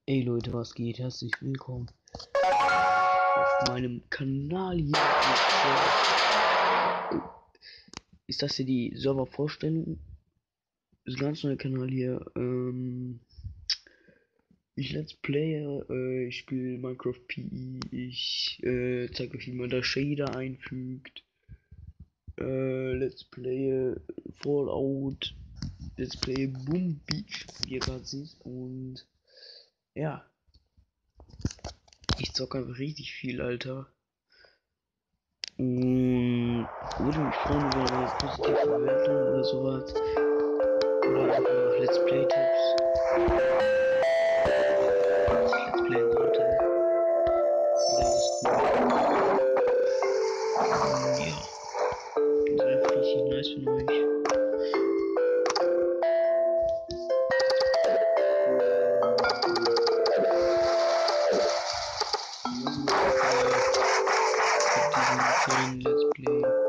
Ey Leute, was geht? Herzlich willkommen auf meinem Kanal hier. Ist das hier die Servervorstellung? Das ganz neue Kanal hier. Ich Let's Player, ich spiele Minecraft PE, ich zeige euch, wie man da Shader einfügt. Let's Play Fallout, Let's Play Boom Beach, wie ihr gerade seht. Und ja. Ich zocke einfach richtig viel, Alter. Und würde mich freuen über eine positive Bewertung oder sowas. Oder einfach Let's Play Tipps. Was ich Let's Playen sollte. Oder was cool. Ja. Das wäre einfach richtig nice von euch. Diesen kleinen Let's Play.